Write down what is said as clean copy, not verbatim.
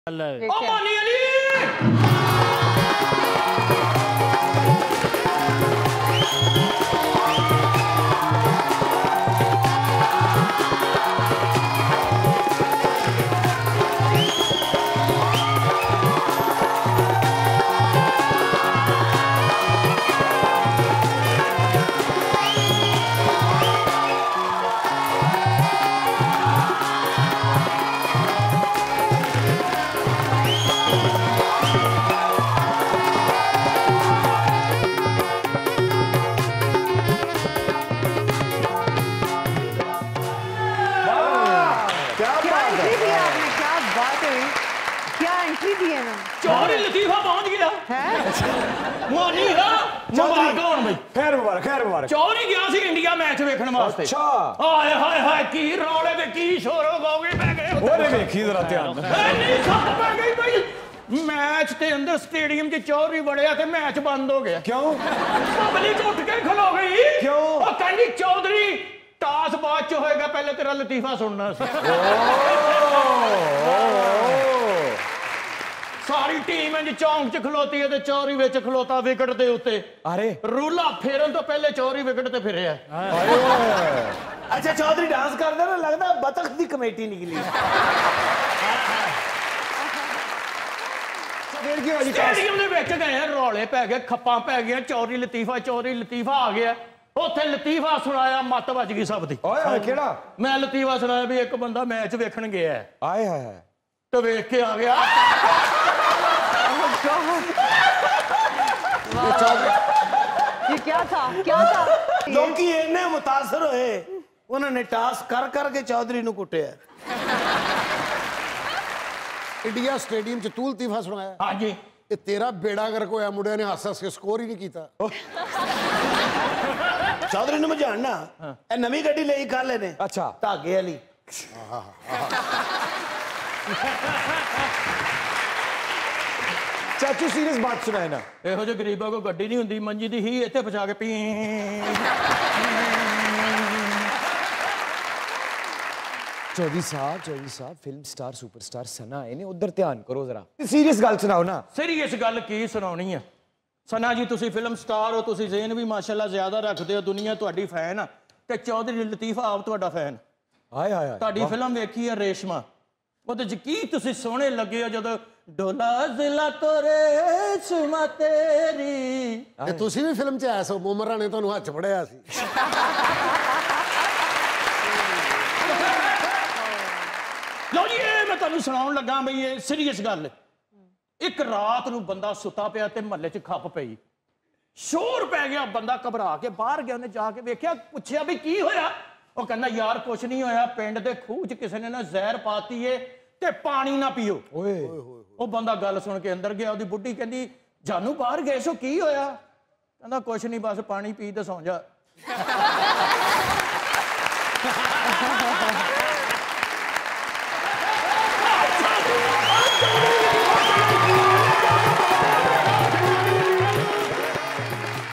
मानी अली चौधरी लतीफा पहुंच गया मोनी खैर मुबारक चौधरी गया सी इंडिया मैच वेखण वास्ते अच्छा हाय हाय हाय की रौले ते की शोर गौगे पै गए ओरे वेखी जरा ध्यान नहीं खप पै गई भाई मैच ते अंदर स्टेडियम च चौधरी बड़िया ते मैच बंद हो गया क्यों पब्लिक उठ के खलो गई क्यों ओ कहंदी चौधरी टास बाद च होएगा पहले तेरा लतीफा सुनना सारी टीम इंज चौंक च खलोती है ते चौधरी विच खलोता विकेट दे उत्ते अरे रूला फेरन तो पहले चौधरी विकेट ते फिरिया अच्छा चौधरी डांस करदा ना लगदा बतख दी कमेटी निकली स्टेडियम दे विच गए रौले पै गए खप्पां पै गई चौधरी लतीफा आ गया उत्थे लतीफा सुनाया मत वज गई सब दी ओए केड़ा मैं लतीफा सुनाया भी एक बंदा मैच वेखण गया है आए हाय तो वेख के आ गया ये क्या था लोग इन्ने मुतासर होए उन्होंने टास्क कर करके चौधरी नूं कुटिया इंडिया स्टेडियम च तू लतीफा सुनाया हाँ जी ये तेरा बेड़ा गर्क होया मुंडे ने हस के स्कोर ही नहीं कीता चौधरी नूं मैं जानना ए नवी गड्डी ले कर लेने अच्छा धागे वाली चाचू सीरियस बात सुनाए ना ਇਹੋ ਜਿਹੇ ਗਰੀਬਾਂ ਕੋ ਗੱਡੀ ਨਹੀਂ ਹੁੰਦੀ ਮੰਜੀ ਦੀ ਹੀ ਇੱਥੇ ਪਛਾ ਕੇ ਪੀ चौधरी साहब फिल्म स्टार सुपरस्टार सना आए ने उधर ध्यान करो जरा सीरियस गल सुनाओ ना सीरियस गल की सुनाउणी है सना जी तुसी फिल्म स्टार हो तुसी ज़हन भी माशाल्लाह ज्यादा रखते हो दुनिया तुहाडी फैन आ ते चौधरी लतीफा आप तुहाडा फैन हाय हाय तुहाडी फिल्म वेखी है रेशमा ਉਹਦੇ ਚ ਕੀ ਤੁਸੀਂ ਸੋਹਣੇ ਲੱਗੇ ਹੋ ਜਦੋਂ ਡੋਲਾ ਜ਼ਿਲਾ ਤੋਂ ਰੇਸ਼ਮਾ ਤੇਰੀ ਤੇ ਤੁਸੀਂ ਵੀ ਫਿਲਮ 'ਚ ਆਇਆ ਸੋ ਮੁਮਰਾ ਨੇ ਤੁਹਾਨੂੰ ਹੱਥ ਫੜਿਆ ਸੀ ਲਓ ਜੀ ਇਹ ਮੈਂ ਤੁਹਾਨੂੰ ਸੁਣਾਉਣ ਲੱਗਾ ਬਈ ਇਹ ਸੀਰੀਅਸ ਗੱਲ ਇੱਕ ਰਾਤ ਨੂੰ ਬੰਦਾ ਸੁੱਤਾ ਪਿਆ ਤੇ ਮਹੱਲੇ 'ਚ ਖੱਪ ਪਈ ਸ਼ੋਰ ਪੈ ਗਿਆ ਬੰਦਾ ਘਬਰਾ ਕੇ ਬਾਹਰ ਗਿਆ ਉਹਨੇ ਜਾ ਕੇ ਵੇਖਿਆ ਪੁੱਛਿਆ ਵੀ ਕੀ ਹੋਇਆ ਉਹ ਕਹਿੰਦਾ ਯਾਰ ਕੁਛ ਨਹੀਂ ਹੋਇਆ ਪਿੰਡ ਦੇ ਖੂਹ 'ਚ ਕਿਸੇ ਨੇ ਨਾ ਜ਼ਹਿਰ ਪਾਤੀ ਏ ਤੇ ਪਾਣੀ ਨਾ ਪੀਓ ਓਏ ਉਹ ਬੰਦਾ ਗੱਲ ਸੁਣ ਕੇ ਅੰਦਰ ਗਿਆ ਉਹਦੀ ਬੁੱਢੀ ਕਹਿੰਦੀ ਜਾਨੂ ਬਾਹਰ ਗਏ ਸੋ ਕੀ ਹੋਇਆ ਕਹਿੰਦਾ ਕੁਛ ਨਹੀਂ ਬਸ ਪਾਣੀ ਪੀ ਤੇ ਸੌਂ ਜਾ